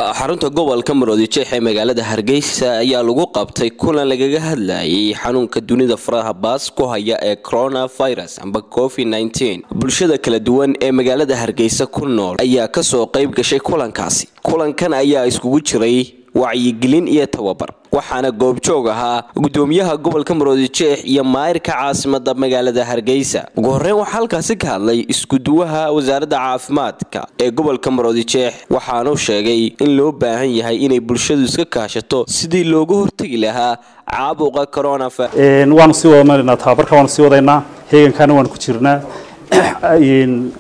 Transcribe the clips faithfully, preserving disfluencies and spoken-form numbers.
xarunta gobolka Maroodijeex ee magaalada Hargeysa ayaa lagu qabtay kulan lagaga hadlayay xanuunka dunida faraha baas ku haya ee coronavirus amba covid nineteen. Bulshada kala duwan ee magaalada Hargeysa ku nool ayaa ka soo qayb gashay kulankaasi. Kulankan ayaa iskugu jiray wacyigelin iyo tababar, waxaana goobjoog ahaa gudoomiyaha gobolka Maroodijeex iyo maayirka caasimadda magaalada Hargeysa. Ugu horreyn waxa halkaasi ka hadlay isku duwaha wasaaradda caafimaadka ee gobolka Maroodijeex, waxaana uu sheegay in loo baahan yahay inay bulshadu iska kaashato sidii looga hortagi lahaa caabuqa coronavirus. een waan sii wadnaa tababarka, waan sii wadaynaa heegankana waan ku jirnaa. een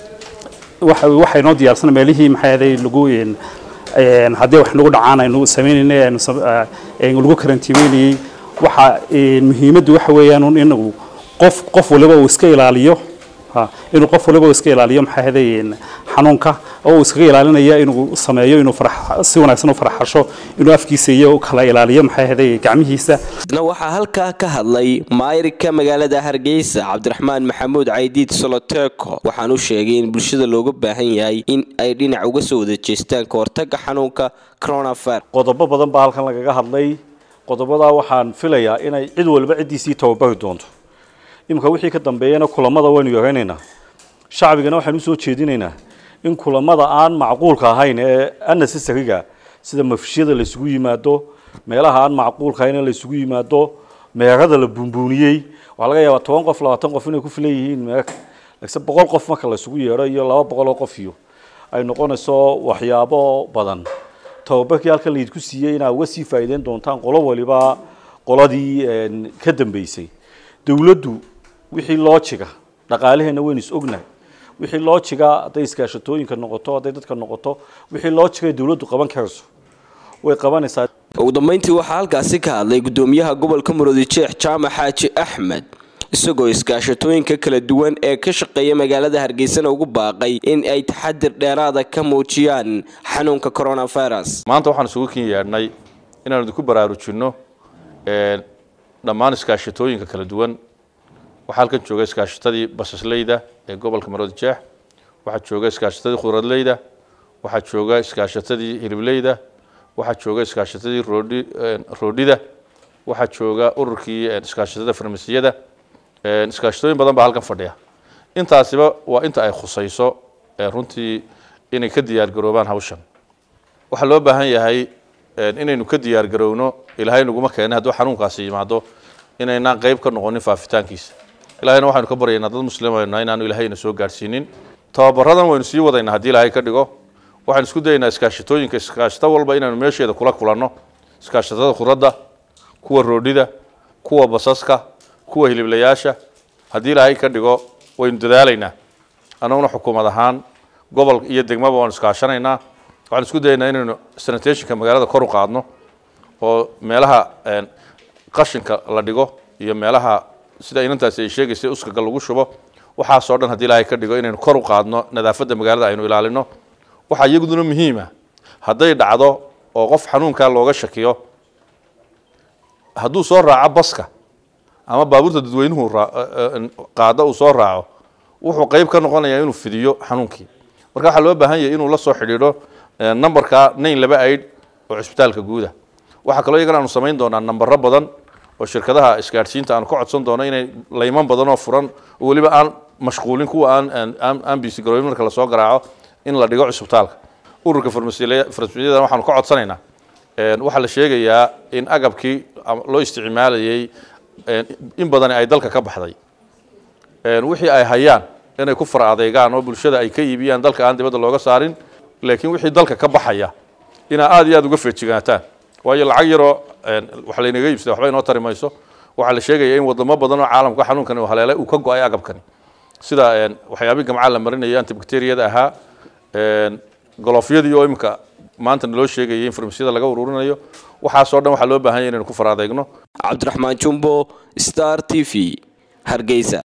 waxa waxa inoo diyaarsan meelihii maxay lagu een een hadii wax nagu dhacaan aynu sameeynayno ee lagu karantiimeeyay. waxa muhiimadu waxa weeyaan in qof qof waliba uu iska ilaaliyo ha inuu qof waliba uu iska ilaaliyo maxay hadeen xanuunka oo iska ilaalinaya inuu sameeyo inuu farax si wanaagsan u faraxasho inuu afkiisa iyo kala ilaaliyo maxay hadeen gacmihiisa. waxa halka ka hadlay maayirka magaalada Hargeysa Cabdiraxmaan Maxamuud Caydiid Soloteeko, waxaanu sheegay in bulshada looga baahan yahay in ay dhinac uga soo wada jeestaan ka hortagga xanuunka coronavirus. qodobo badan baa halkan lagaga hadlay. qodobada waxaan filayaa inay cid walba cidiisii tababar doonto. imka wixii ka dambeeyana kulamada waynu yaqaynayna shacbigana waxaan u soo jeedinaynaa in kulamada aan macquulka ahayn ee unnecessary-ga sida mafshiyada la isugu yimaado, meelaha aan macquulka ahayn la isugu yimaado, meerada la buunbuuniyay waxa laga yaabaa toban qof labaatan qof inay ku filayeen meer laakiin boqol qof marka la isugu yeero iyo laba boqol qof iyo ay noqonayso waxyaabo badan. tababarkii halka la idku siiyay inaa uga sii faa'iideyn doontaan qolo waliba qoladii ka dambeysay. dawladdu wixii loojiga dhaqaalaheena weyn is ognahay, wixii loojiga haday iskaashatooyinka noqoto, haday dadka noqoto, wixii loojiga dawladdu qaban karayso way qabanaysaa. ugu dambeyntii waxa halkaasi ka hadlay gudoomiyaha gobolka Maroodijeex Jaamac Xaaji Axmed, isagoo iskaashatooyinka kala duwan ee ka shaqeeya magaalada Hargeysa ugu baaqay in ay taxadir dheeraad ah ka muujiyaan xanuunka coronavirus. maanta waxaan isugu keenyaynay inaan ku baraarujino ee dhammaan iskaashatooyinka kala duwan. waxa halkan jooga iskaashatadii basasleyda ee gobolka Maroodijeex, waxa jooga iskaashatadii khudradleyda, waxa jooga iskaashatadii hiliblayda, waxa jooga iskaashatadii roodi roodida, waxa jooga ururkii iskaashatada farmasiyada. ee iskaashatooyin badan baa halkan fadhiya. intaasiba waa inta ay khusayso ee runtii inay ka diyaar garoobaan hawshan. waxa loo baahan yahay inaynu ka diyaar garowno ilaahay naguma keenay haddii xanuunkaasi yimaado inayna qayb ka noqonin faafitaankiisa. ilaahayna waxaanu ka baryaynaa dad muslimiina inaanu ilaahayna soo gaarsiinin. tababaradan waynu sii wadaynaa haddii ilaahay ka dhigo. waxaan isku dayaynaa iskaashatooyinka iskaashata walba inaanu meesheeda kula kulanno. iskaashatada khudradda, kuwa roodhida, kuwa basaska, kuwa hiliblayaasha. haddii ilaahay ka dhigo waynu dadaalaynaa. annaguna xukuumad ahaan gobol iyo degmaba waan iskaashanaynaa. waxaan isku dayaynaa inaynu sanitation-ka magaalada kor u qaadno oo meelaha qashinka la dhigo iyo meelaha sida inantaasi ay sheegaysay uskaga lagu shubo waxa soo dhan haddii ilaahay ka dhigo inaynu kor u qaadno nadaafadda magaalada aynu ilaalino. waxa iyaguna muhiim ah hadday dhacdo oo qof xanuunka looga shakiyo hadduu soo raaco baska ama baabuurta dadweynuhu qaada uu soo raaco wuxuu qayb ka noqonayaa inuu fidiyo xanuunkii. marka waxa loo baahan yahay inuu la soo xidhiidho numberka nine laba eight oo isbitaalka guuda. waxa kale iyagana aanu samayn doonaa nambaro badan oo shirkadaha isgaarsiinta aan ku codsan doono inay layman badan oo furan oo waliba aan mashquulin kuwa aan aan bisi garoobin marka la soo garaaco in la dhigo isbitaalka. ururka farmasiyada farmasiyada waxaan ka codsanaynaa een waxa la sheegayaa in agabkii loo isticmaalayay in badan ay dalka ka baxday. een wixii ay hayaan inay ku far adeegaan oo bulshada ay ka iibiyaan dalka aan dibadda looga saarin, laakiin wixii dalka ka baxaya ina aad iyo aad uga feejigaataan. waayo lacag yaro waxa la inaga iibsaday waxba inoo tari mayso. waxa la sheegaya in wadamo badan oo caalamka xanuunkan uu haleelay uu ka go'ay agabkani sida waxyaabaha gamca la marinaya antibacteriyada ahaa, een golofyadii oo imka maanta loo sheegay in farmasiyada laga ururinayo. waxa soo dhan waxa loo baahan yahay inaynu ku far adeegno. Cabdiraxmaan Jumbo, Star T V, Hargeysa.